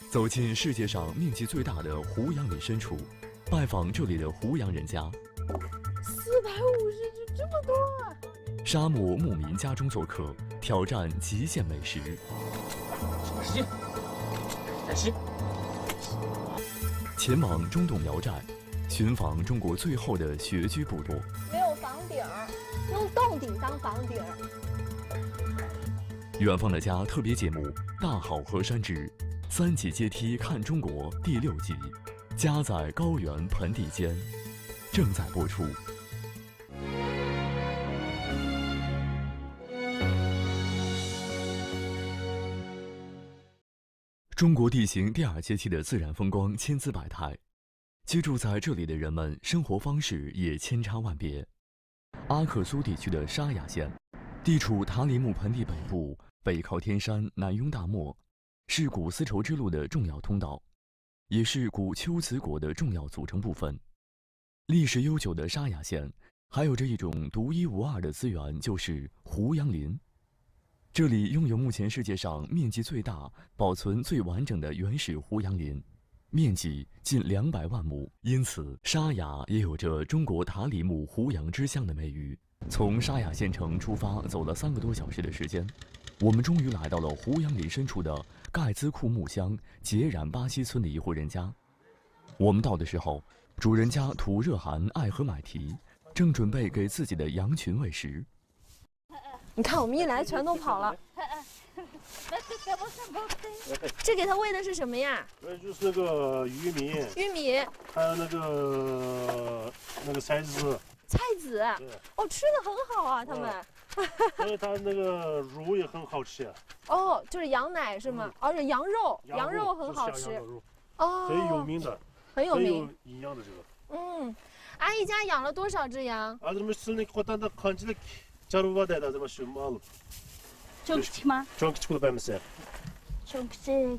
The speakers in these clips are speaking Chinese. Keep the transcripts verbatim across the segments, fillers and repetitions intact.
走进世界上面积最大的胡杨林深处，拜访这里的胡杨人家。 四百五十只，这么多啊！ 沙漠牧民家中做客，挑战极限美食。 使劲，再吃。 前往中洞苗寨，寻访中国最后的穴居部落。 没有房顶，用洞顶当房顶。 远方的家特别节目《大好河山之三级阶梯看中国》第六集，家在高原盆地间，正在播出。中国地形第二阶梯的自然风光千姿百态，居住在这里的人们生活方式也千差万别。阿克苏地区的沙雅县，地处塔里木盆地北部，北靠天山，南拥大漠，是古丝绸之路的重要通道，也是古龟兹国的重要组成部分。历史悠久的沙雅县还有着一种独一无二的资源，就是胡杨林。这里拥有目前世界上面积最大、保存最完整的原始胡杨林，面积近两百万亩，因此沙雅也有着中国塔里木胡杨之乡的美誉。从沙雅县城出发，走了三个多小时的时间，我们终于来到了胡杨林深处的盖兹库木乡杰染巴西村的一户人家。我们到的时候，主人家土热汗艾和买提正准备给自己的羊群喂食。 你看，我们一来全都跑了。这给它喂的是什么呀？ 喂，就是那个玉米。 玉米。 还有那个那个菜籽。 菜籽。哦，吃的很好啊，他们。 所以它那个肉也很好吃。 哦，就是羊奶是吗？而且羊肉，羊肉很好吃。哦。 很有名的。 很有名。 很有营养的这个。 嗯，阿姨家养了多少只羊？ 啊，这么是那个单的看起来。자루바다에다 좀 심어. 좀 크지만. 좀 크고 빼면서. 좀 크지.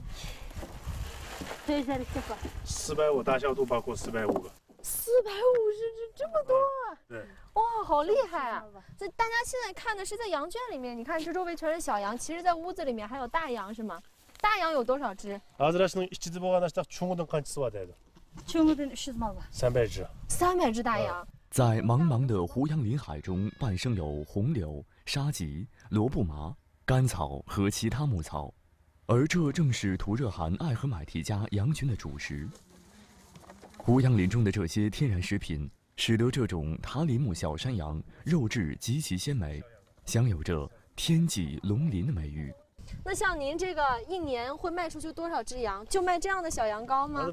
더 잘 있어봐. 四百五大小都包括四百五个。 四百五十只，这么多啊！ 对。 哇，好厉害啊！所以大家现在看的是在羊圈里面，你看这周围全是小羊，其实在屋子里面还有大羊，是吗？大羊有多少只？ 아들아씨는 이치즈 보관하시다 충분한 간치 와대도. 충분한 이치즈 먹어. 三百只。 三百只大羊。 在茫茫的胡杨林海中，伴生有红柳、沙棘、罗布麻、甘草和其他牧草，而这正是土热汗艾和买提家羊群的主食。胡杨林中的这些天然食品，使得这种塔里木小山羊肉质极其鲜美，享有着天际龙鳞的美誉。 那像您这个一年会卖出去多少只羊？就卖这样的小羊羔吗？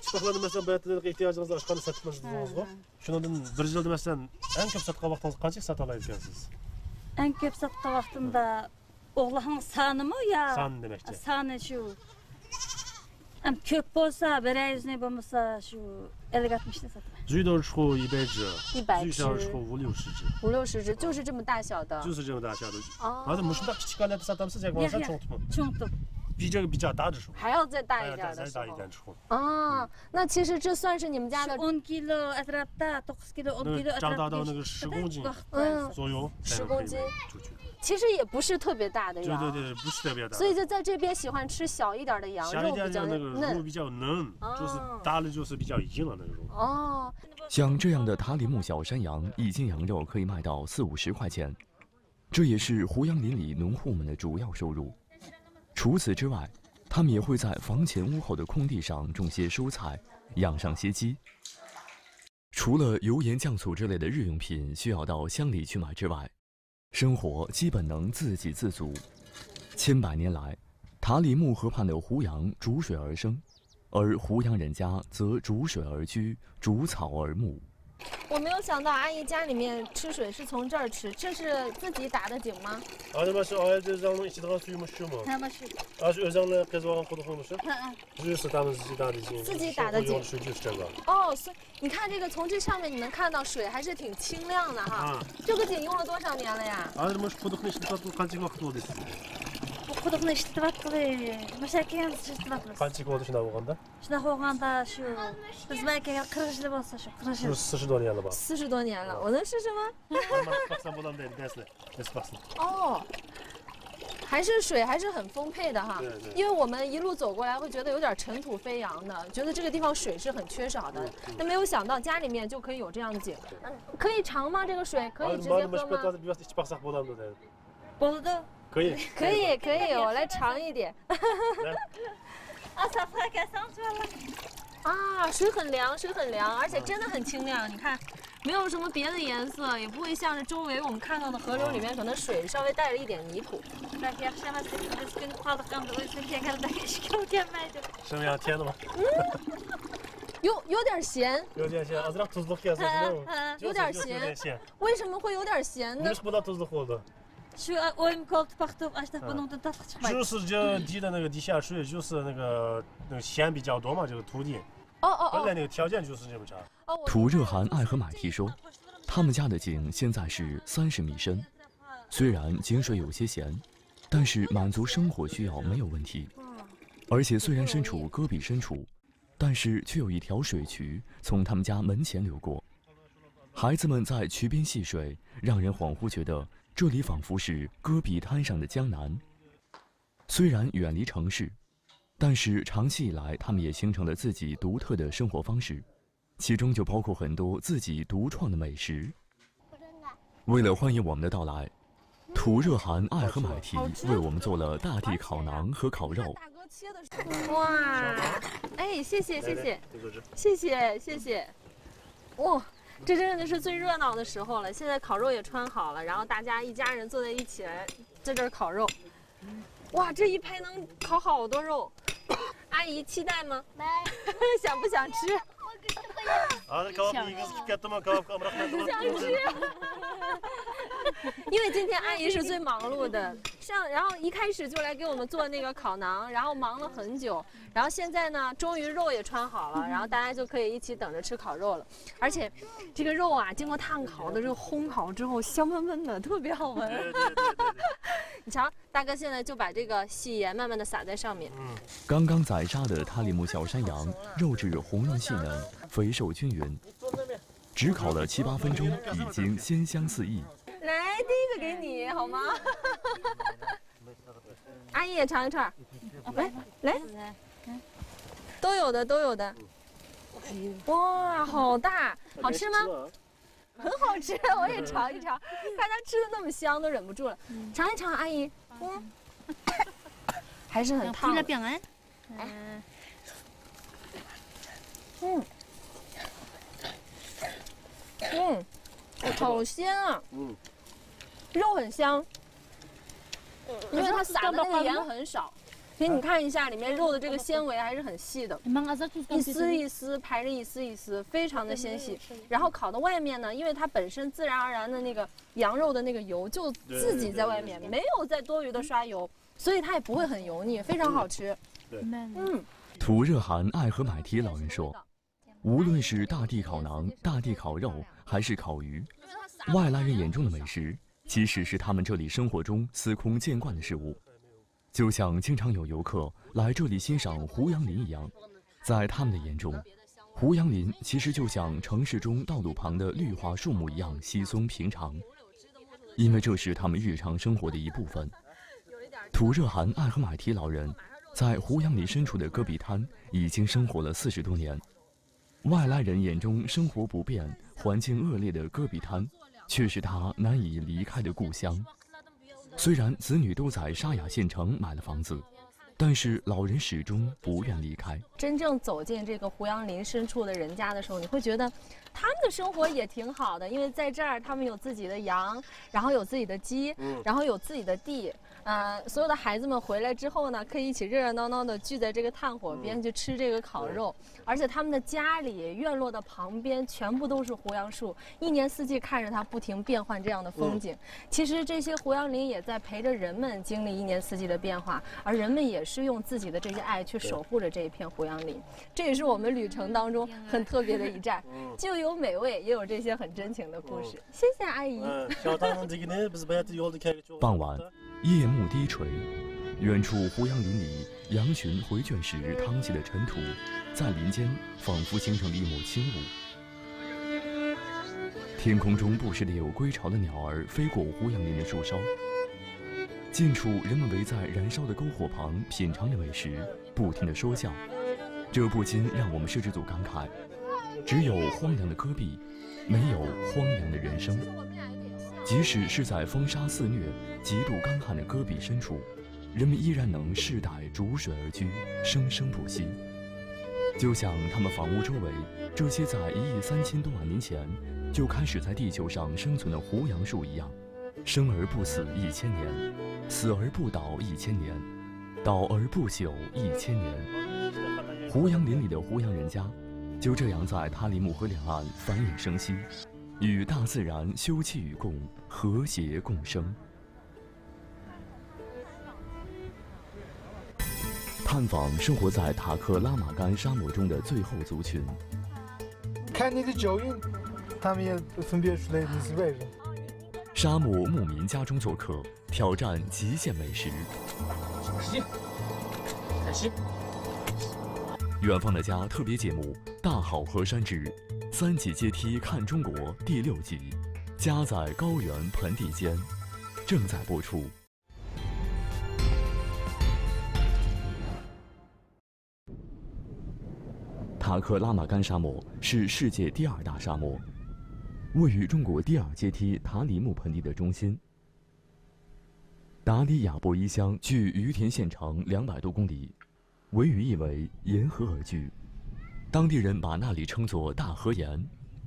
Şundan bir yılda mesela en köp satqa vaqtınız qancha sata alaysiz? En köp satqa vaqtında oğlanın sanı mı ya? San demekçi. Sanı şu. Hem köp bolsa, bereyiz ne bulmasa şu elli altmışta satma. 最多出一百只， 一百只， 最少出五六十只， 五六十只，就是这么大小的， 就是这么大小的。 哦， 아주 무슨다 키치가는 사람스 제가 항상 총투. 총투. 比这个比较大的时候， 还要再大一点的时候。啊，那其实这算是你们家的。 十 kilo atrapta, dokuz kilo, on kilo atrapta. 长大到那个十公斤，嗯，左右， 十公斤。其实也不是特别大的羊。 对对对，不是特别大。 所以就在这边喜欢吃小一点的羊肉，比较嫩。 肉比较嫩，就是大的就是比较硬了那种。 哦。 像这样的塔里木小山羊，一斤羊肉可以卖到四五十块钱，这也是胡杨林里农户们的主要收入。除此之外，他们也会在房前屋后的空地上种些蔬菜，养上些鸡。除了油盐酱醋之类的日用品需要到乡里去买之外，生活基本能自给自足。千百年来，塔里木河畔的胡杨逐水而生，而胡杨人家则逐水而居，逐草而牧。 我没有想到阿姨家里面吃水是从这儿吃，这是自己打的井吗？ 아저씨 아이들장은 이치다가 수유무슈 뭐. 아주 여장을 개조한 고도하무슈. 주스 담은自己打的井。自己打的井。水就是这个。 哦，所以你看这个从这上面你能看到水还是挺清亮的哈。这个井用了多少年了呀？ 아들 뭐 고도는 시작부터 간지가 크고 됐어. 고도는 시작부터 마샤키한 시작부터. 간지가 어디서 나고 간다? 시작하고간다 슈. biz belki kırk yıl olsa şu kırk yıl. 四十多年了吧？ 四十多年了，我能试试吗？ baksan bulan değil, desne, des baksan. 哦， 还是水还是很丰沛的哈。 对对。 因为我们一路走过来会觉得有点尘土飞扬的，觉得这个地方水是很缺少的。但没有想到家里面就可以有这样的景。可以尝吗？这个水可以直接喝吗？ 不的。 可以。 可以可以，我来尝一点。啊，水很凉，水很凉，而且真的很清亮。你看，没有什么别的颜色，也不会像是周围我们看到的河流里面可能水稍微带了一点泥土。 什么样？甜的吗？ 嗯，有有点咸。 有点咸，有点有点咸。为什么会有点咸呢？ 就是这地的那个地下水，就是那个那个咸比较多嘛，这个土地。 哦哦哦。 本来那个条件就是这么差。 土热汗爱和买提说，他们家的井现在是三十米深，虽然井水有些咸，但是满足生活需要没有问题。而且虽然身处戈壁深处，但是却有一条水渠从他们家门前流过。孩子们在渠边戏水，让人恍惚觉得这里仿佛是戈壁滩上的江南。虽然远离城市，但是长期以来，他们也形成了自己独特的生活方式，其中就包括很多自己独创的美食。为了欢迎我们的到来，土热汗爱和买提为我们做了大地烤馕和烤肉。 大哥切的哇，哎，谢谢谢谢谢谢谢谢，哇。这真的是最热闹的时候了。现在烤肉也穿好了，然后大家一家人坐在一起来在这儿烤肉。哇，这一拍能烤好多肉。阿姨期待吗？想不想吃？想吃。因为今天阿姨是最忙碌的，上然后一开始就来给我们做那个烤馕，然后忙了很久，然后现在呢，终于肉也穿好了，然后大家就可以一起等着吃烤肉了。而且这个肉啊，经过炭烤的这个烘烤之后，香喷喷的，特别好闻。你瞧，大哥现在就把这个细盐慢慢的撒在上面。 嗯，刚刚宰杀的塔里木小山羊，肉质红润细嫩，肥瘦均匀，只烤了七八分钟，已经鲜香四溢。 来，第一个给你好吗？阿姨也尝一串，来来，都有的都有的。哇，好大，好吃吗？很好吃，我也尝一尝。看它吃的那么香，都忍不住了。尝一尝，阿姨。嗯，还是很烫。嗯。嗯。嗯，好鲜啊！嗯，肉很香，因为它撒的那个盐很少。所以你看一下，里面肉的这个纤维还是很细的，一丝一丝排着一丝一丝，非常的纤细。然后烤的外面呢，因为它本身自然而然的那个羊肉的那个油就自己在外面，没有再多余的刷油，所以它也不会很油腻，非常好吃。嗯， 土热汗爱和买提老人说，无论是大地烤馕、大地烤肉，还是烤鱼，外来人眼中的美食，其实是他们这里生活中司空见惯的事物。就像经常有游客来这里欣赏胡杨林一样，在他们的眼中，胡杨林其实就像城市中道路旁的绿化树木一样稀松平常，因为这是他们日常生活的一部分。土热汗爱和买提老人在胡杨林深处的戈壁滩已经生活了四十多年。外来人眼中生活不便、环境恶劣的戈壁滩，却是他难以离开的故乡。虽然子女都在沙雅县城买了房子，但是老人始终不愿离开。 真正走进这个胡杨林深处的人家的时候，你会觉得他们的生活也挺好的，因为在这儿他们有自己的羊，然后有自己的鸡，然后有自己的地。呃，所有的孩子们回来之后呢，可以一起热热闹闹的聚在这个炭火边去吃这个烤肉，而且他们的家里院落的旁边全部都是胡杨树，一年四季看着它不停变换这样的风景。其实这些胡杨林也在陪着人们经历一年四季的变化，而人们也是用自己的这些爱去守护着这一片胡杨林。这也是我们旅程当中很特别的一站，就有美味，也有这些很真情的故事。谢谢阿姨。 傍晚，夜幕低垂，远处胡杨林里羊群回圈时淌起的尘土，在林间仿佛形成了一抹轻雾。天空中不时地有归巢的鸟儿飞过胡杨林的树梢， 近处人们围在燃烧的篝火旁品尝着美食，不停地说笑，这不禁让我们摄制组感慨：只有荒凉的戈壁，没有荒凉的人生。即使是在风沙肆虐、极度干旱的戈壁深处，人们依然能世代逐水而居，生生不息。就像他们房屋周围这些在一亿三千多万年前就开始在地球上生存的胡杨树一样，生而不死一千年，死而不倒一千年，倒而不朽一千年。胡杨林里的胡杨人家，就这样在塔里木河两岸繁衍生息，与大自然休戚与共，和谐共生。探访生活在塔克拉玛干沙漠中的最后族群。 看你的脚印，他们也分辨出来你是外人。 沙漠牧民家中做客，挑战极限美食。 使劲，开始。 远方的家特别节目《大好河山之三级阶梯看中国》第六集，家在高原盆地间，正在播出。塔克拉玛干沙漠是世界第二大沙漠，位于中国第二阶梯塔里木盆地的中心。达里亚博伊乡距于田县城两百多公里，为语意为沿河而居，当地人把那里称作大河沿。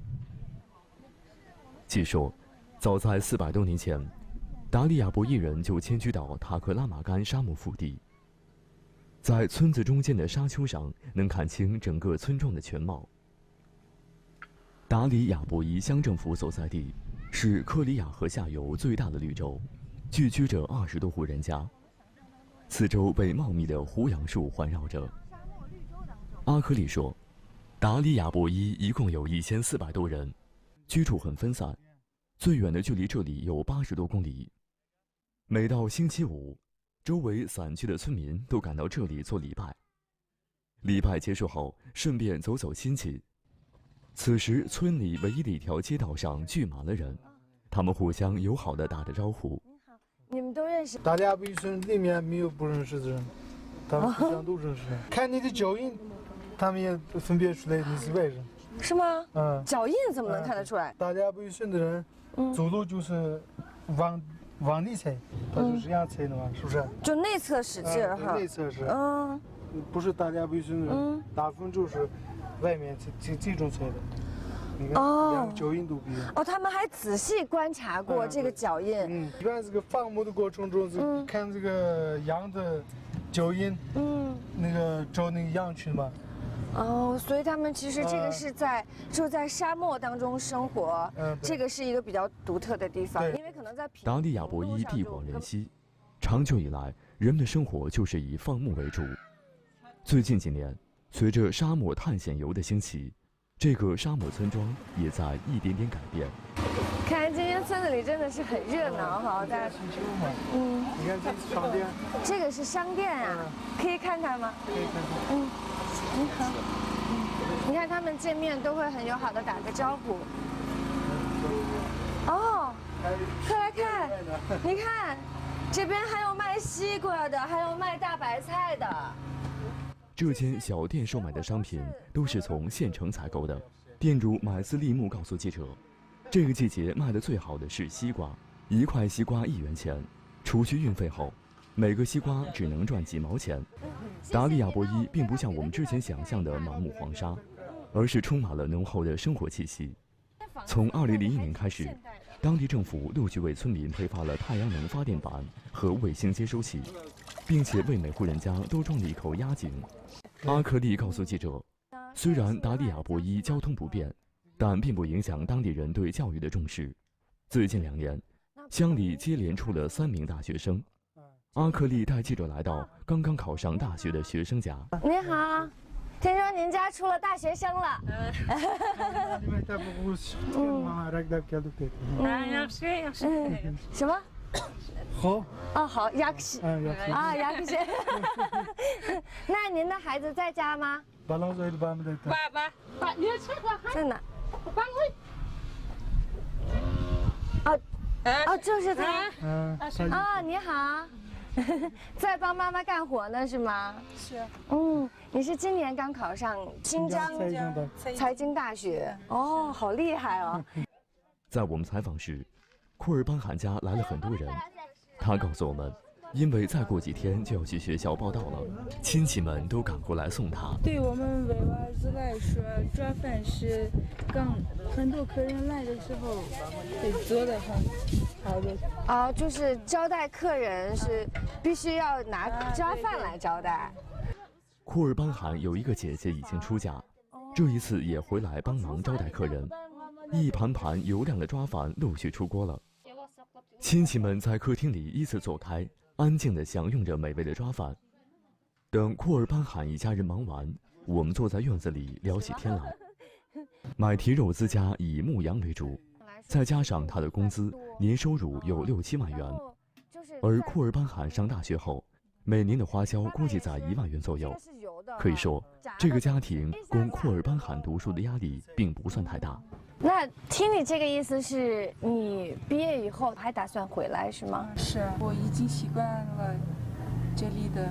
据说，早在四百多年前，达里亚博伊人就迁居到塔克拉玛干沙漠腹地。在村子中间的沙丘上，能看清整个村庄的全貌。达里亚博伊乡政府所在地是克里亚河下游最大的绿洲，聚居着二十多户人家，四周被茂密的胡杨树环绕着。阿克里说，达里亚博伊一共有一千四百多人，居住很分散，最远的距离这里有八十多公里。每到星期五，周围散居的村民都赶到这里做礼拜。礼拜结束后，顺便走走亲戚。此时，村里唯一的一条街道上聚满了人，他们互相友好地打着招呼。 你们都认识？ 大家不村里面没有不认识的人，他们互相都认识。看你的脚印，他们也分辨出来你是外人。 是吗？ 嗯。 脚印怎么能看得出来？ 大家不村的人， 嗯， 走路就是往。往内踩，他就这样踩的嘛，是不是？ 就内侧使劲儿哈。 内侧是。 嗯。 不是大家不村的人，大部分就是外面这这种踩的。你看，两个脚印都不一样。 哦，他们还仔细观察过这个脚印。 嗯，一般这个放牧的过程中，是看这个羊的脚印，嗯，那个找那个羊群嘛。 哦，所以他们其实这个是在就在沙漠当中生活，嗯，这个是一个比较独特的地方，因为可能在达里亚博伊地广人稀，长久以来人们的生活就是以放牧为主。最近几年，随着沙漠探险游的兴起，这个沙漠村庄也在一点点改变。 看来今天村子里真的是很热闹哈，大家。 嗯，你看这是商店。 这个是商店啊，可以看看吗？ 可以看看。 嗯。你好，嗯，你看他们见面都会很友好的打个招呼。哦，快来看，你看，这边还有卖西瓜的，还有卖大白菜的。 这间小店售卖的商品都是从县城采购的。店主买斯利木告诉记者，这个季节卖的最好的是西瓜，一块西瓜一元钱，除去运费后，每个西瓜只能赚几毛钱。达里亚博伊并不像我们之前想象的盲目黄沙，而是充满了浓厚的生活气息。从二零零一年开始，当地政府陆续为村民配发了太阳能发电板和卫星接收器，并且为每户人家都装了一口压井。阿克利告诉记者，虽然达里亚博伊交通不便，但并不影响当地人对教育的重视。最近两年，乡里接连出了三名大学生。阿克利带记者来到刚刚考上大学的学生家。 你好，听说您家出了大学生了。嗯，什么？ 好。 哦，好，雅克西。啊，雅克西。那您的孩子在家吗？ 爸爸， 在哪？啊， 哦，就是他。嗯。啊，你好，在帮妈妈干活呢，是吗？ 是。 嗯，你是今年刚考上新疆财经大学？哦，好厉害哦。 在我们采访时，库尔班罕家来了很多人，他告诉我们。因为再过几天就要去学校报到了，亲戚们都赶过来送他。 对我们维吾尔族来说，做饭是刚很多客人来的时候得做的很好的。 啊，就是招待客人是必须要拿抓饭来招待。 库尔班罕有一个姐姐已经出嫁，这一次也回来帮忙招待客人，一盘盘油亮的抓饭陆续出锅了。亲戚们在客厅里依次坐开。安静地享用着美味的抓饭。等库尔班罕一家人忙完，我们坐在院子里聊起天来。买提肉兹家以牧羊为主，再加上他的工资，年收入有六七万元。而库尔班罕上大学后，每年的花销估计在一万元左右。可以说，这个家庭供库尔班罕读书的压力并不算太大。 那听你这个意思是你毕业以后还打算回来是吗？ 是，我已经习惯了这里的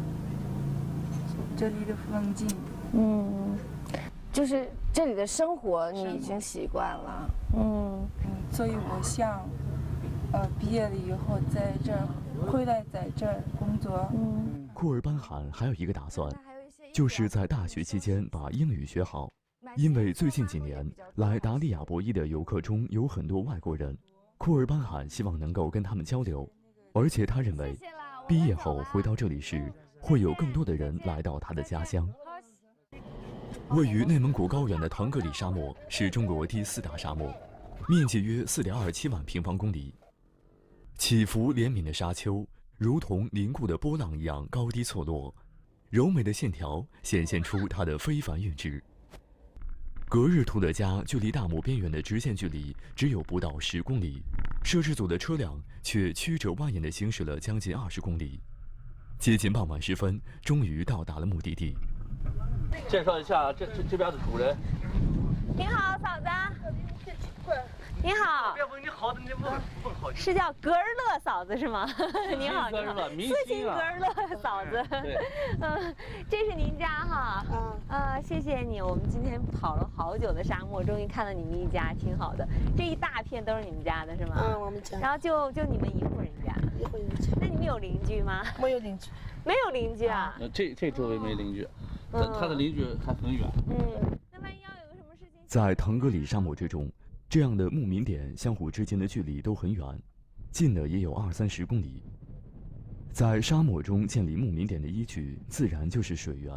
这里的风景。 嗯，就是这里的生活你已经习惯了。嗯， 所以我想，呃，毕业了以后在这儿回来在这儿工作。 嗯， 库尔班罕还有一个打算，就是在大学期间把英语学好。因为最近几年来达利亚博伊的游客中有很多外国人，库尔班罕希望能够跟他们交流，而且他认为，毕业后回到这里时，会有更多的人来到他的家乡。位于内蒙古高原的腾格里沙漠是中国第四大沙漠，面积约 四点二七万平方公里，起伏连绵的沙丘如同凝固的波浪一样高低错落，柔美的线条显现出它的非凡韵致。格日图的家距离大漠边缘的直线距离只有不到十公里，摄制组的车辆却曲折蜿蜒地行驶了将近二十公里。接近傍晚时分，终于到达了目的地。 介绍一下这这这边的主人。 你好，嫂子。你好。 别问你好的，你问问好。 是叫格尔勒嫂子是吗？你好， 你好， 斯琴格尔勒嫂子。 对。 嗯，这是您家哈。嗯。呃，谢谢你，我们今天跑了好久的沙漠，终于看到你们一家，挺好的。这一大片都是你们家的是吗？ 嗯，我们家。 然后就就你们一户人家。 一户人家。 那你们有邻居吗？ 没有邻居。 没有邻居啊？ 这这周围没邻居，他他的邻居还很远。 嗯。那万一要有个什么事情？ 在腾格里沙漠之中。这样的牧民点相互之间的距离都很远，近的也有二三十公里。在沙漠中建立牧民点的依据，自然就是水源。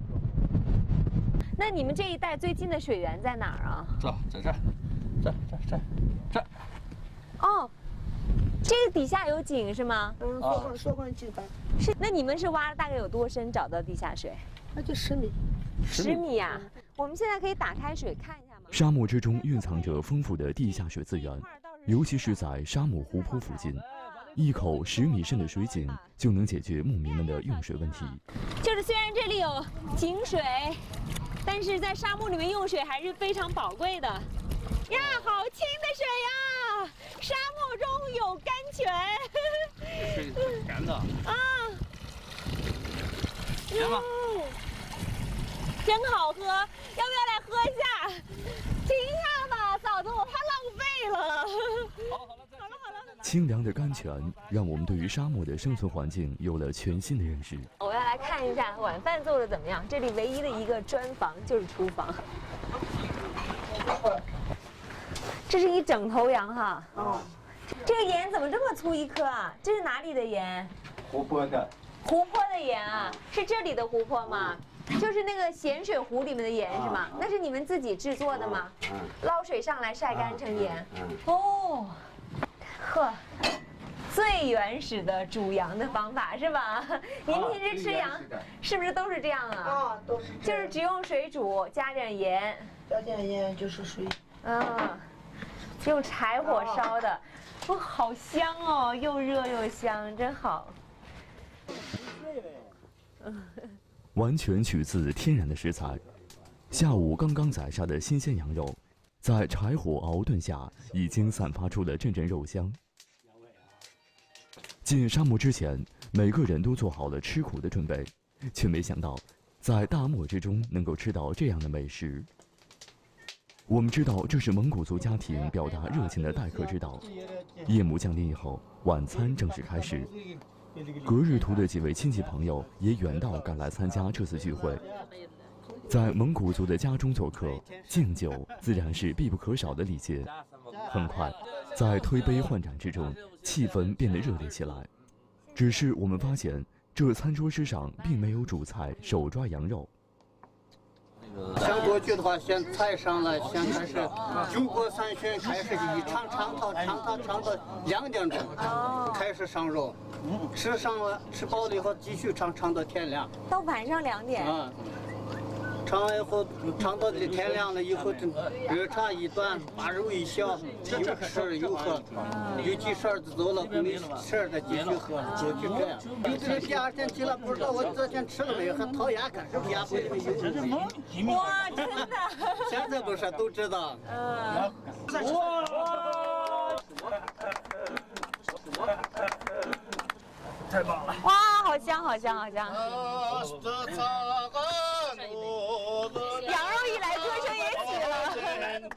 那你们这一带最近的水源在哪儿啊？ 这，在这儿，这这这这。 哦，这个底下有井是吗？ 嗯，缩管缩管井吧。 是，那你们是挖了大概有多深找到地下水？ 那就十米。 十米呀、啊！我们现在可以打开水看一下。 沙漠之中蕴藏着丰富的地下水资源，尤其是在沙漠湖泊附近，一口十米深的水井就能解决牧民们的用水问题。 就是虽然这里有井水，但是在沙漠里面用水还是非常宝贵的。呀，好清的水呀！沙漠中有甘泉。 水是甜的。 啊。 甜吗？ 嗯真好喝，要不要来喝一下？停一下吧，嫂子，我怕浪费了。 好了好了，好了好了。 清凉的甘泉让我们对于沙漠的生存环境有了全新的认识。 我要来看一下晚饭做的怎么样。这里唯一的一个砖房就是厨房。这是一整头羊哈。哦。这个盐怎么这么粗一颗啊？这是哪里的盐？ 湖泊的。 湖泊的盐啊？是这里的湖泊吗？就是那个咸水湖里面的盐是吗？那是你们自己制作的吗？捞水上来晒干成盐。哦，呵，最原始的煮羊的方法是吧？您平时吃羊是不是都是这样啊？ 啊，都是。 就是只用水煮，加点盐。 加点盐就是水。 嗯，用柴火烧的，哇，好香哦，又热又香，真好。 嗯。完全取自天然的食材，下午刚刚宰杀的新鲜羊肉，在柴火熬炖下，已经散发出了阵阵肉香。 进沙漠之前，每个人都做好了吃苦的准备，却没想到，在大漠之中能够吃到这样的美食。我们知道这是蒙古族家庭表达热情的待客之道。夜幕降临以后，晚餐正式开始。格日图的几位亲戚朋友也远道赶来参加这次聚会。在蒙古族的家中做客，敬酒自然是必不可少的礼节。很快，在推杯换盏之中，气氛变得热烈起来。只是我们发现，这餐桌之上并没有主菜手抓羊肉。 像过去的话，先菜上来，先开始酒过三巡，开始一尝尝到尝到尝到两点钟，开始上肉，吃上了吃饱了以后继续尝尝到天亮， 到晚上两点。 啊，尝完以后尝到天亮了以后，热茶一端，把肉一削，有吃有喝，有几勺子走了，没吃的继续喝，就就这样。有的人第二天起来不知道我昨天吃了没有，还讨厌看，是不是也会有？ 哇，真的！ 现在不是都知道。嗯。 太棒了！哇，好香，好香，好香！羊肉一来，歌声也起了。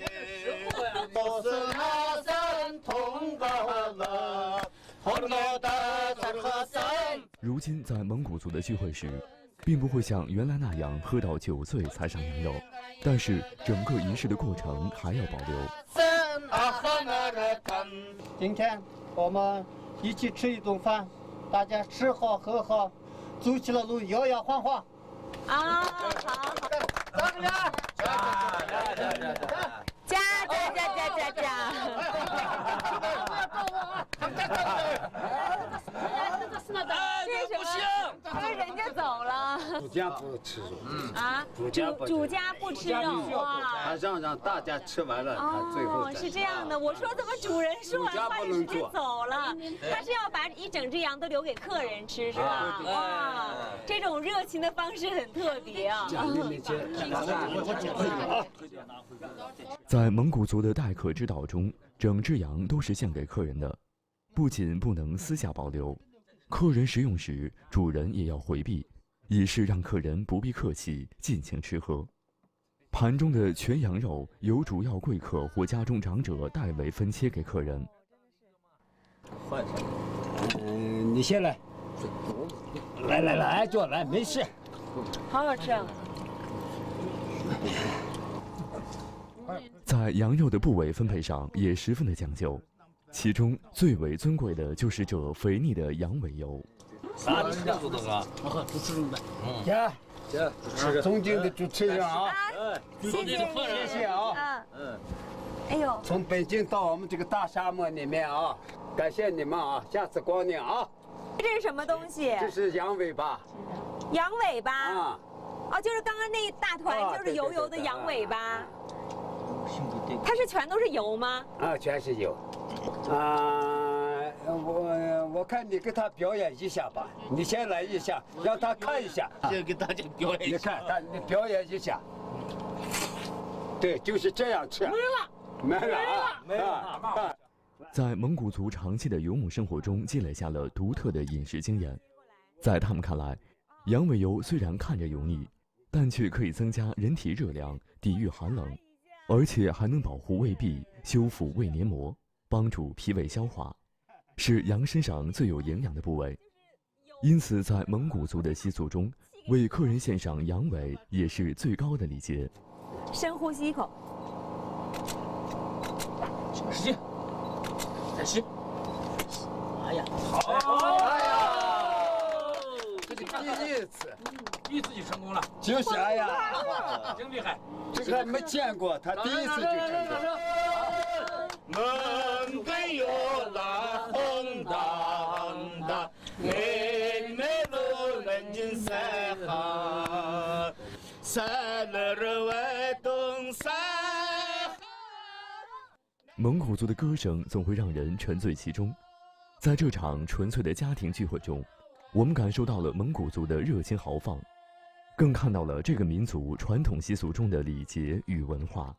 如今在蒙古族的聚会时，并不会像原来那样喝到酒醉才上羊肉，但是整个仪式的过程还要保留。 今天我们一起吃一顿饭，大家吃好喝好，走起了路摇摇晃晃。 啊，好，好， 大哥俩， 加加加加加加！为什么？因为人家走了。 主家不吃肉。 嗯啊，主主家不吃肉哇！ 他让让大家吃完了，他最后。 哦，是这样的。我说怎么主人说完话就直接走了？他是要把一整只羊都留给客人吃，是吧？哇，这种热情的方式很特别啊。 在蒙古族的待客之道中，整只羊都是献给客人的，不仅不能私下保留，客人食用时主人也要回避，以示让客人不必客气，尽情吃喝。盘中的全羊肉由主要贵客或家中长者代为分切给客人。 换上，嗯，你先来，来来来，坐来，没事。 好好吃啊！ 在羊肉的部位分配上也十分的讲究，其中最为尊贵的就是这肥腻的羊尾油。 啥吃的这个？不吃肉的。 嗯。姐，姐，吃个尊敬的主持人啊！ 谢谢谢谢啊！ 嗯。哎呦。 从北京到我们这个大沙漠里面啊，感谢你们啊！下次光临啊！ 这是什么东西？ 这是羊尾巴。 羊尾巴。 啊。 哦，就是刚刚那一大团，就是油油的羊尾巴。它是全都是油吗？ 啊，全是油。啊，我我看你给他表演一下吧，你先来一下，让他看一下。 先给大家表演一下。 你看他，你表演一下。对，就是这样吃。没了， 没了啊， 没了。 在蒙古族长期的游牧生活中，积累下了独特的饮食经验。在他们看来，羊尾油虽然看着油腻，但却可以增加人体热量，抵御寒冷。而且还能保护胃壁、修复胃黏膜、帮助脾胃消化，是羊身上最有营养的部位。因此，在蒙古族的习俗中，为客人献上羊尾也是最高的礼节。 深呼吸一口， 使劲，再吸。哎呀，好！ 哎呀，这是第一次。 第一次就成功了， 就是哎呀， 真厉害， 这个还没见过，他第一次就成功。 门根有拉红当当，妹妹都认真赛哈，赛了热外东赛。 蒙古族的歌声总会让人沉醉其中，在这场纯粹的家庭聚会中，我们感受到了蒙古族的热情豪放。更看到了这个民族传统习俗中的礼节与文化。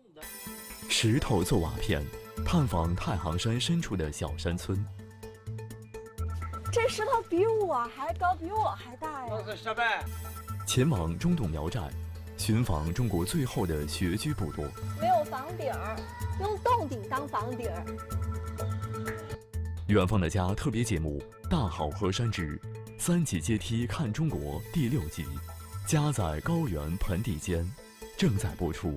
石头做瓦片，探访太行山深处的小山村。 这石头比我还高，比我还大呀！ 那是石板。 前往中洞苗寨，寻访中国最后的穴居部落。 没有房顶儿，用洞顶当房顶儿。 远方的家特别节目《大好河山之三级阶梯看中国》第六集，家在高原盆地间，正在播出。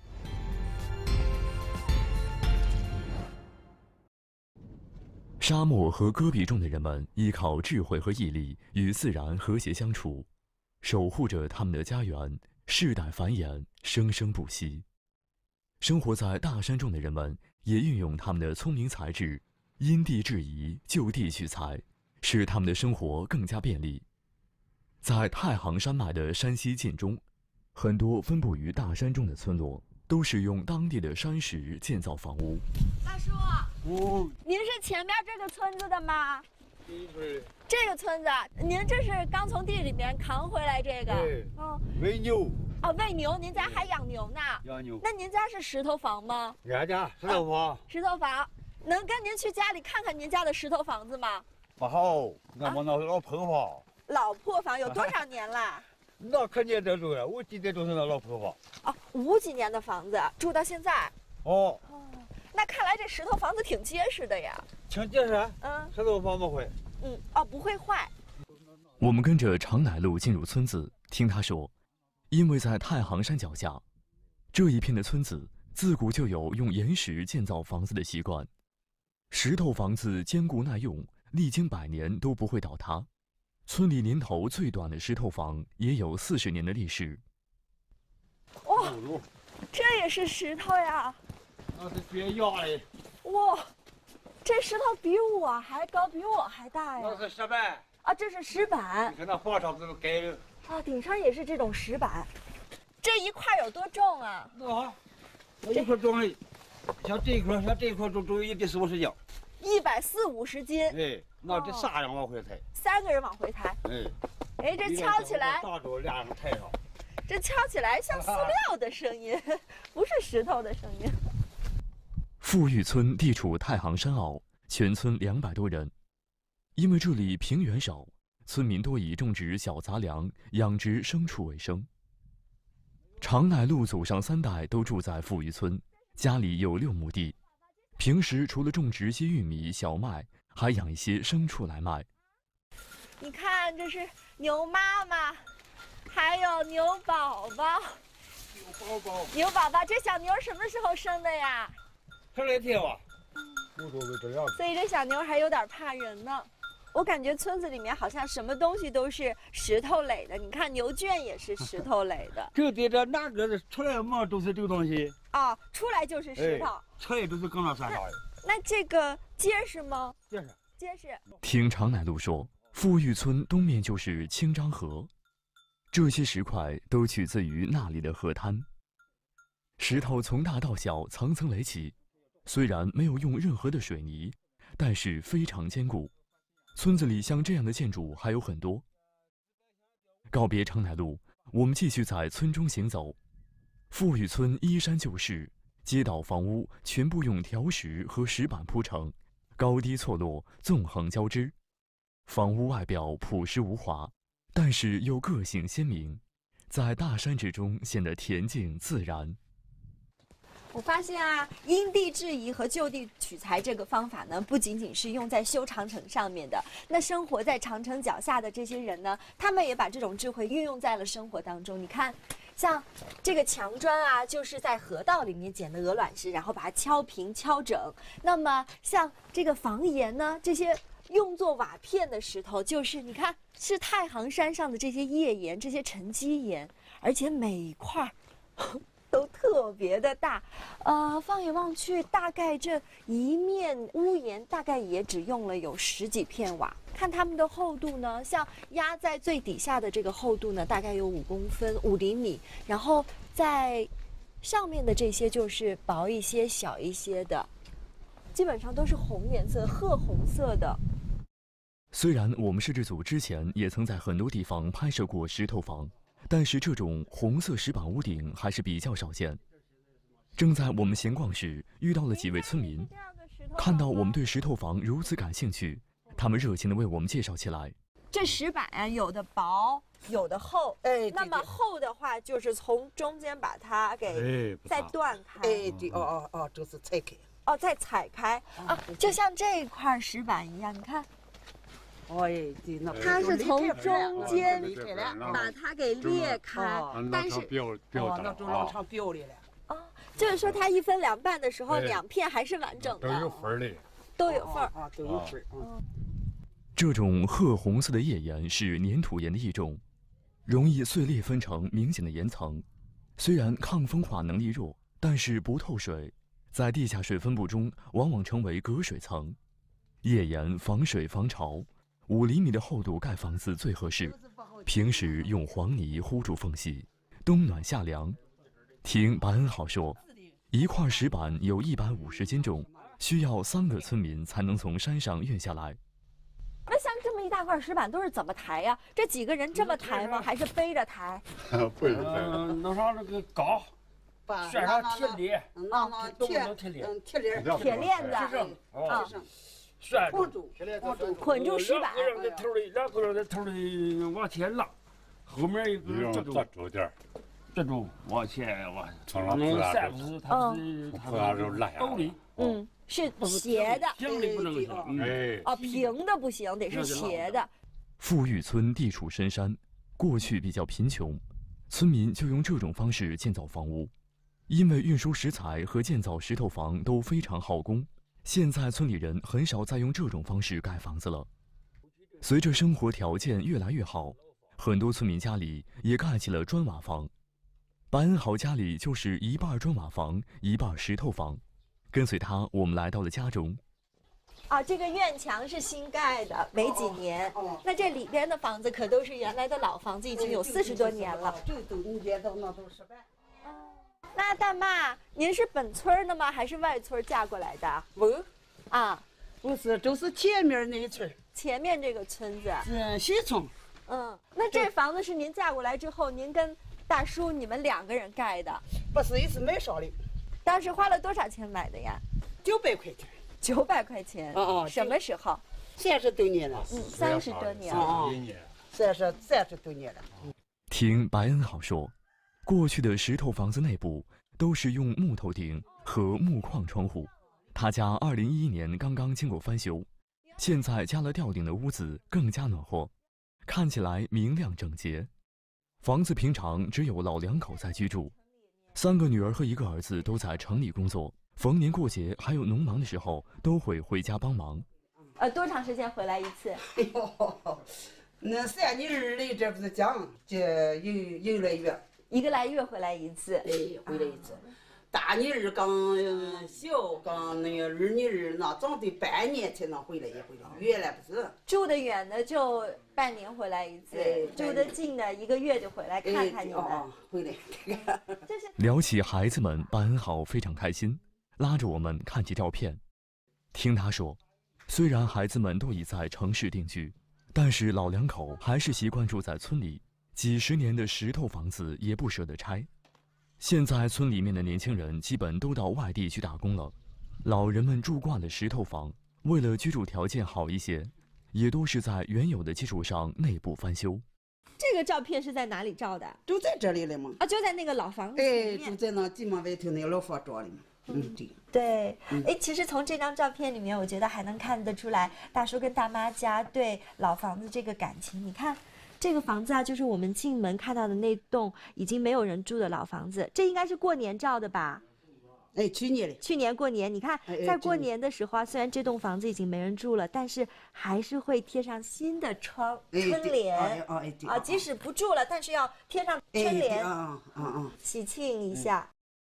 沙漠和戈壁中的人们依靠智慧和毅力与自然和谐相处，守护着他们的家园，世代繁衍，生生不息。生活在大山中的人们也运用他们的聪明才智，因地制宜，就地取材，使他们的生活更加便利。在太行山脉的山西晋中，很多分布于大山中的村落都使用当地的山石建造房屋。 大叔， 哦， 您是前面这个村子的吗？ 对。 这个村子，您这是刚从地里面扛回来这个？ 对。 嗯。 喂牛。 哦，喂牛，您家还养牛呢？ 养牛。 那您家是石头房吗？ 俺家石头房。 啊、石头房，能跟您去家里看看您家的石头房子吗？ 不好，俺们那老破房。 老破房有多少年了？ 那肯定得住了，我记得都是那老破房。哦，五几年的房子，住到现在。 哦。 哦，那看来这石头房子挺结实的呀。 挺结实。 嗯。 石头房不会。 嗯，哦，不会坏。 我们跟着长乃路进入村子，听他说，因为在太行山脚下，这一片的村子自古就有用岩石建造房子的习惯。石头房子坚固耐用，历经百年都不会倒塌。村里年头最短的石头房也有四十年的历史。 哇，这也是石头呀！ 那是绝压的。 哇，这石头比我还高，比我还大呀！ 那是石板。 啊，这是石板。 你看那房上都盖的。 啊，顶上也是这种石板。这一块有多重啊？ 啊，这一块重的，像这一块，像这一块重重一百四五十斤。 一百四五十斤。 哎，那这仨人往回抬。 三个人往回抬。 哎。 哎，这敲起来。 大桌俩人抬上。 这敲起来像塑料的声音，不是石头的声音。 富裕村地处太行山坳，全村两百多人。因为这里平原少，村民多以种植小杂粮、养殖牲畜为生。长乃路祖上三代都住在富裕村，家里有六亩地，平时除了种植些玉米、小麦，还养一些牲畜来卖。 你看，这是牛妈妈，还有牛宝宝。 牛宝宝。 牛宝宝，这小牛什么时候生的呀？ 十来天吧。不多这样。 所以这小牛还有点怕人呢。我感觉村子里面好像什么东西都是石头垒的，你看牛圈也是石头垒的。 这地这哪个出来嘛都是这个东西。 啊、哦，出来就是石头。 哎、出来都是跟上山上的。 那这个结实吗？ 结实。 结实。 听长乃路说，富裕村东面就是清漳河，这些石块都取自于那里的河滩。石头从大到小层层垒起，虽然没有用任何的水泥，但是非常坚固。村子里像这样的建筑还有很多。告别长乃路，我们继续在村中行走。富裕村依山就势，街道房屋全部用条石和石板铺成，高低错落，纵横交织。房屋外表朴实无华，但是又个性鲜明，在大山之中显得恬静自然。 我发现啊，因地制宜和就地取材这个方法呢，不仅仅是用在修长城上面的。那生活在长城脚下的这些人呢，他们也把这种智慧运用在了生活当中。你看，像这个墙砖啊，就是在河道里面捡的鹅卵石，然后把它敲平、敲整。那么像这个房檐呢，这些用作瓦片的石头，就是你看，是太行山上的这些页岩、这些沉积岩，而且每一块都特别的大，呃，放眼望去，大概这一面屋檐大概也只用了有十几片瓦。看它们的厚度呢，像压在最底下的这个厚度呢，大概有五公分、五厘米，然后在上面的这些就是薄一些、小一些的，基本上都是红颜色、褐红色的。 虽然我们摄制组之前也曾在很多地方拍摄过石头房，但是这种红色石板屋顶还是比较少见。正在我们闲逛时，遇到了几位村民，看到我们对石头房如此感兴趣， 他们热情地为我们介绍起来。 这石板啊，有的薄，有的厚。哎，那么厚的话，就是从中间把它给再断开。 哎，对，哦哦哦，这是裁开。 哦，再裁开啊，就像这块石板一样，你看。 哎，对，那它是从中间把它给裂开，但是哦，那就老长标里了。 哦，就是说它一分两半的时候，两片还是完整的。 都有缝的。 都有缝啊，都有缝。嗯。 这种褐红色的页岩是粘土岩的一种，容易碎裂分成明显的岩层。虽然抗风化能力弱，但是不透水，在地下水分布中往往成为隔水层。页岩防水防潮，五厘米的厚度盖房子最合适。平时用黄泥糊住缝隙，冬暖夏凉。听白恩豪说，一块石板有一百五十斤重，需要三个村民才能从山上运下来。 那像这么一大块石板都是怎么抬呀？这几个人这么抬吗？还是背着抬？ 背着抬。 弄上那个钢，拴上铁链， 啊，铁铁链， 嗯，铁链， 铁链子， 啊，拴住， 捆住石板。 两个人在头里，两个人在头里往前拉，后面一个这抓住点， 这种往前往。 从那不然是它是不然就拉下来。 嗯。是斜的， 平的不能行。 哎， 哦，平的不行，得是斜的。 富裕村地处深山，过去比较贫穷，村民就用这种方式建造房屋。因为运输石材和建造石头房都非常耗工，现在村里人很少再用这种方式盖房子了。随着生活条件越来越好，很多村民家里也盖起了砖瓦房。白恩豪家里就是一半砖瓦房，一半石头房。跟随他，我们来到了家中。 啊，这个院墙是新盖的，没几年。哦哦、那这里边的房子可都是原来的老房子，已经有四十多年了。 这都中间都那都失败。 那大妈，您是本村的吗？还是外村嫁过来的？ 不， 啊， 不是，就是前面那一村。 前面这个村子。 是西村。 嗯，那这房子是您嫁过来之后，您跟大叔你们两个人盖的？ 不是，也是买上的。 当时花了多少钱买的呀？ 九百块钱。 九百块钱。 哦哦。 什么时候？ 三十多年了。 嗯，三十多年了。 哦，三十三十多年了。 听白恩豪说，过去的石头房子内部都是用木头顶和木框窗户。他家二零一一年刚刚经过翻修，现在加了吊顶的屋子更加暖和，看起来明亮整洁。房子平常只有老两口在居住。三个女儿和一个儿子都在城里工作，逢年过节还有农忙的时候都会回家帮忙。 呃，多长时间回来一次？ 哎呦，那三年儿的这不是讲，这一一个来月， 一个来月回来一次。 哎，回来一次。大女儿刚小，刚那个二女儿那长得半年才能回来一回来，原来不是。 住得远的就半年回来一次，哎、住得近的一个月就回来看看你们。 哎、哦，回来。 这是聊起孩子们，白恩豪非常开心，拉着我们看起照片。听他说，虽然孩子们都已在城市定居，但是老两口还是习惯住在村里，几十年的石头房子也不舍得拆。现在村里面的年轻人基本都到外地去打工了，老人们住惯了石头房，为了居住条件好一些，也都是在原有的基础上内部翻修。 这个照片是在哪里照的？ 就在这里了嘛。 啊，就在那个老房子里面。哎，就在那地门外头那个老房照里面。嗯，对。 对，哎，其实从这张照片里面，我觉得还能看得出来大叔跟大妈家对老房子这个感情。你看。这个房子啊，就是我们进门看到的那栋已经没有人住的老房子。这应该是过年照的吧？ 哎，去年的。 去年过年，你看，在过年的时候啊，虽然这栋房子已经没人住了，但是还是会贴上新的窗春联啊，即使不住了，但是要贴上春联啊啊啊， 喜庆一下。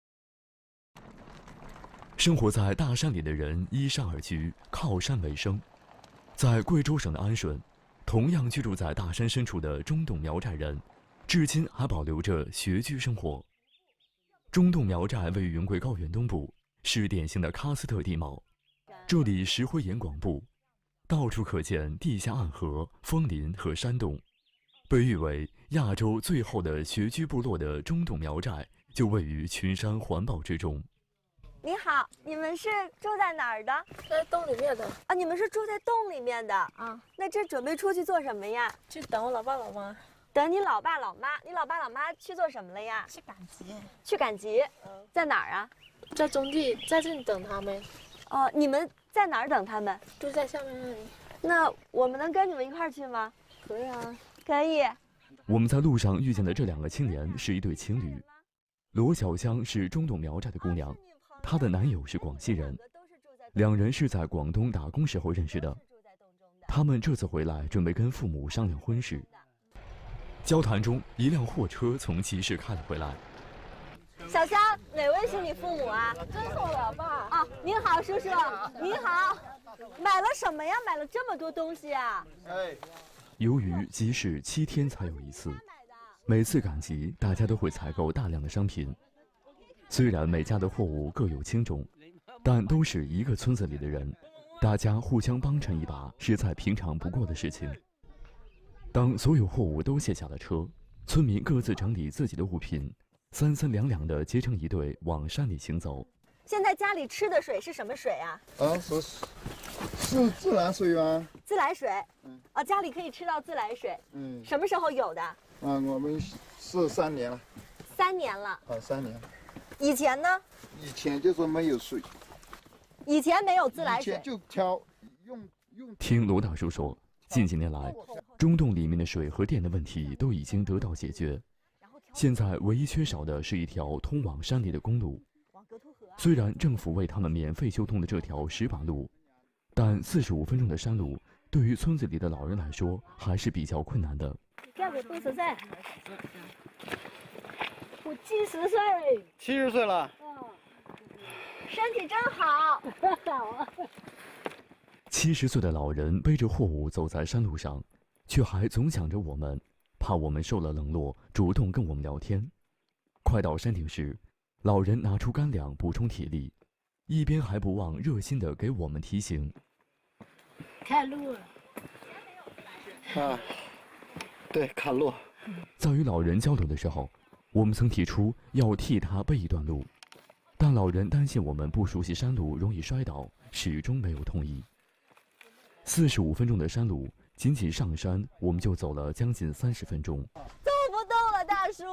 生活在大山里的人依山而居，靠山为生。在贵州省的安顺。同样居住在大山深处的中洞苗寨人，至今还保留着穴居生活。中洞苗寨位于云贵高原东部，是典型的喀斯特地貌。这里石灰岩广布，到处可见地下暗河、枫林和山洞。被誉为亚洲最后的穴居部落的中洞苗寨，就位于群山环抱之中。 你好，你们是住在哪儿的？ 在洞里面的。 啊，你们是住在洞里面的啊？那这准备出去做什么呀？ 去等我老爸老妈。 等你老爸老妈，你老爸老妈去做什么了呀？ 去赶集。 去赶集？嗯，在哪儿啊？ 在中地，在这里等他们。 哦，你们在哪儿等他们？ 就在下面那里。 那我们能跟你们一块儿去吗？ 可以啊， 可以。 我们在路上遇见的这两个青年是一对情侣。罗小香是中洞苗寨的姑娘，她的男友是广西人，两人是在广东打工时候认识的。他们这次回来准备跟父母商量婚事。交谈中，一辆货车从集市开了回来。 小香，哪位是你父母啊？ 这是我老爸。 啊，您好，叔叔。您好。买了什么呀？买了这么多东西啊？哎。 由于集市七天才有一次，每次赶集，大家都会采购大量的商品。虽然每家的货物各有轻重，但都是一个村子里的人，大家互相帮衬一把是再平常不过的事情。当所有货物都卸下了车，村民各自整理自己的物品，三三两两的结成一队往山里行走。 现在家里吃的水是什么水啊？ 啊，是是自来水啊。 自来水。嗯。啊，家里可以吃到自来水。嗯。什么时候有的？啊， 我们是三年了。 三年了。 啊，三年。 以前呢？ 以前就是没有水。 以前没有自来水。 以前就挑用用。 听罗大叔说，近几年来，中洞里面的水和电的问题都已经得到解决，现在唯一缺少的是一条通往山里的公路。虽然政府为他们免费修通了这条石板路，但四十五分钟的山路对于村子里的老人来说还是比较困难的。 多少岁？我七十岁。 七十岁了。 嗯。 身体真好。 好啊。 七十岁的老人背着货物走在山路上，却还总想着我们，怕我们受了冷落，主动跟我们聊天。快到山顶时，老人拿出干粮补充体力，一边还不忘热心地给我们提醒。 看路啊！ 啊，对，看路。 在与老人交流的时候，我们曾提出要替他背一段路，但老人担心我们不熟悉山路容易摔倒，始终没有同意。四十五分钟的山路，仅仅上山我们就走了将近三十分钟。 走不动了，大叔。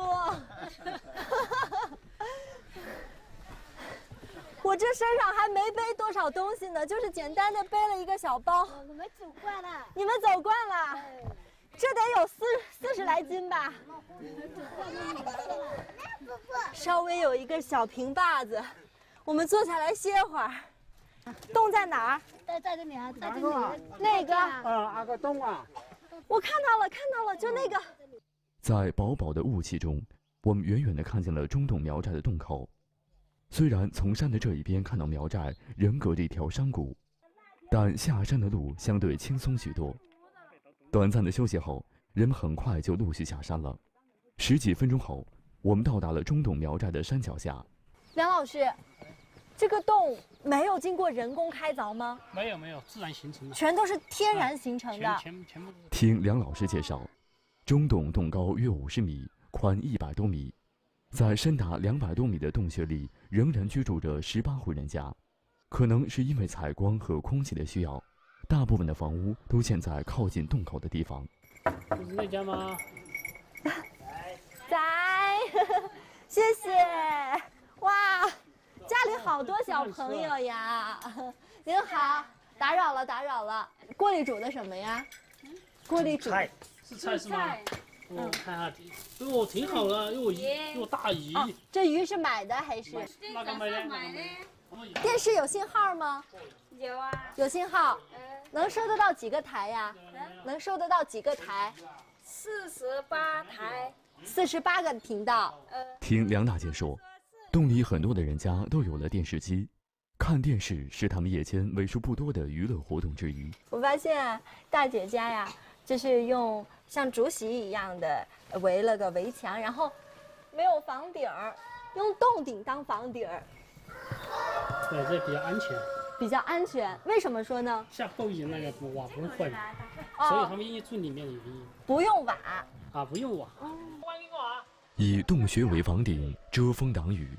我这身上还没背多少东西呢，就是简单的背了一个小包。 我们走惯了。 你们走惯了，这得有四四十来斤吧。稍微有一个小平坝子，我们坐下来歇会儿。洞在哪儿？ 在在这里啊，在这里。 那个。 啊，那个洞啊。 我看到了，看到了，就那个。 在薄薄的雾气中，我们远远地看见了中洞苗寨的洞口。虽然从山的这一边看到苗寨仍隔着一条山谷，但下山的路相对轻松许多。短暂的休息后，人们很快就陆续下山了。十几分钟后，我们到达了中洞苗寨的山脚下。 梁老师，这个洞没有经过人工开凿吗？ 没有没有，自然形成的， 全都是天然形成的。 全全全部。 听梁老师介绍，中洞洞高约五十米，宽一百多米。在深达两百多米的洞穴里，仍然居住着十八户人家。可能是因为采光和空气的需要，大部分的房屋都建在靠近洞口的地方。 就是那家吗？ 在，谢谢。哇，家里好多小朋友呀！您好，打扰了，打扰了。锅里煮的什么呀？锅里煮菜，是菜是吗？我看下底，哟，挺好的，又鱼又大鱼。 哦，这鱼是买的还是？ 那个买的。 电视有信号吗？ 有啊。 有信号。能收得到几个台呀？能收得到几个台？ 四十八台。 四十八个频道。 听梁大姐说，洞里很多的人家都有了电视机，看电视是他们夜间为数不多的娱乐活动之一。 我发现大姐家呀，就是用像竹席一样的围了个围墙，然后没有房顶儿，用洞顶当房顶儿。 对，这比较安全。 比较安全，为什么说呢？ 下暴雨那个瓦不会坏的，哦、所以他们愿意住里面的原因。 不用瓦啊，不用瓦。 以洞穴为房顶，遮风挡雨，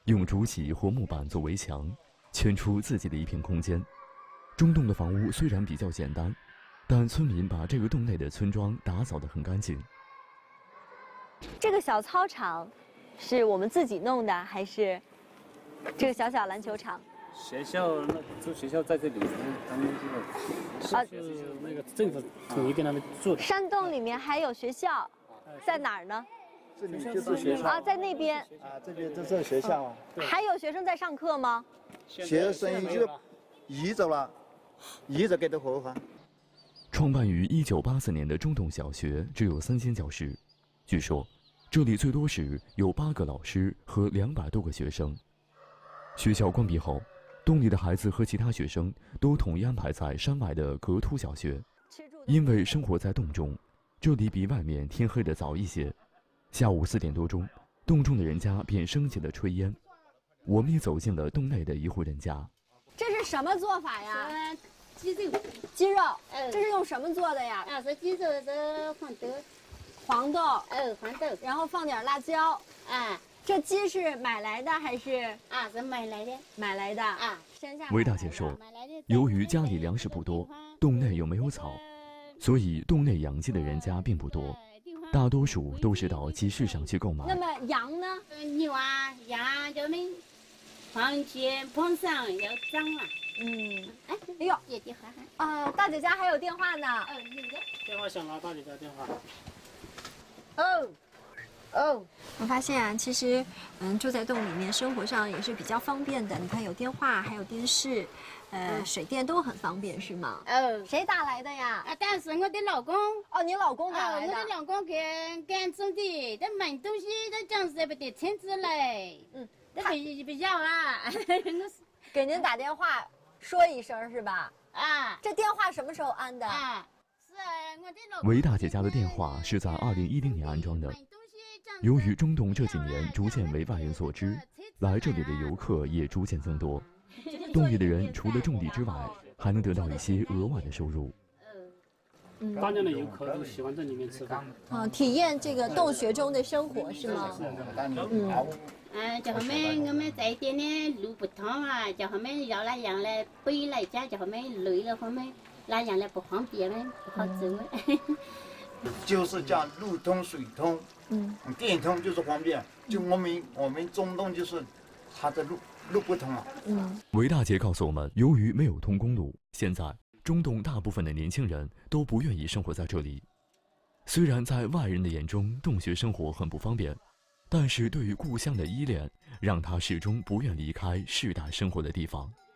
用竹起或木板做围墙，圈出自己的一片空间。中洞的房屋虽然比较简单，但村民把这个洞内的村庄打扫得很干净。 这个小操场是我们自己弄的，还是这个小小篮球场？ 学校那住学校在这里，他们这个啊，就是那个政府统一跟他们做的。 山洞里面还有学校，在哪儿呢？ 这里就是学校啊，在那边。 啊，这边就是学校啊。 还有学生在上课吗？ 学生就移走了，移走给的活法。 创办于一九八四年的中洞小学只有三间教室，据说这里最多时有八个老师和两百多个学生。学校关闭后，洞里的孩子和其他学生都统一安排在山外的格凸小学。因为生活在洞中，这里比外面天黑的早一些。下午四点多钟，洞中的人家便升起了炊烟。我们也走进了洞内的一户人家。 这是什么做法呀？ 鸡肉。 鸡肉。嗯。这是用什么做的呀？ 啊，是鸡肉是黄豆。 黄豆。 哦，黄豆。 然后放点辣椒。 啊。 这鸡是买来的还是？ 啊，是买来的。 买来的啊。 山下。 韦大姐说，由于家里粮食不多，洞内又没有草，所以洞内养鸡的人家并不多，大多数都是到集市上去购买。 那么羊呢？ 牛啊，羊啊，咱们放去碰上要脏了。 嗯。哎，哎呦， 姐姐还还。 啊，大姐家还有电话呢。 哦，有的。 电话响了，大姐家电话。 哦。哦，我发现啊，其实，嗯，住在洞里面，生活上也是比较方便的。你看，有电话，还有电视，呃，嗯、水电都很方便，是吗？ 哦， 谁打来的呀？ 啊，当然是我的老公。 哦，你老公打来的。 哦、我的老公给干种的，他买东西他讲是不得签字嘞。嗯，他不不要啊。 给您打电话说一声是吧？ 啊， 这电话什么时候安的？ 啊，是啊，我的老公。 韦大姐家的电话是在二零一零年安装的。由于中洞这几年逐渐为外人所知，来这里的游客也逐渐增多。洞里的人除了种地之外，还能得到一些额外的收入。 嗯，大量的游客都喜欢在里面吃饭。 啊，体验这个洞穴中的生活是吗？ 嗯。嗯，叫他们我们在点呢路不通啊，叫他们要那样来背来家，叫他们累了，他们那样来不方便了，不好走。 就是叫路通水通。嗯，电通就是方便，就我们我们中洞就是它的路路不通了。 嗯，韦大姐告诉我们，由于没有通公路，现在中洞大部分的年轻人都不愿意生活在这里。虽然在外人的眼中，洞穴生活很不方便，但是对于故乡的依恋，让他始终不愿离开世代生活的地方。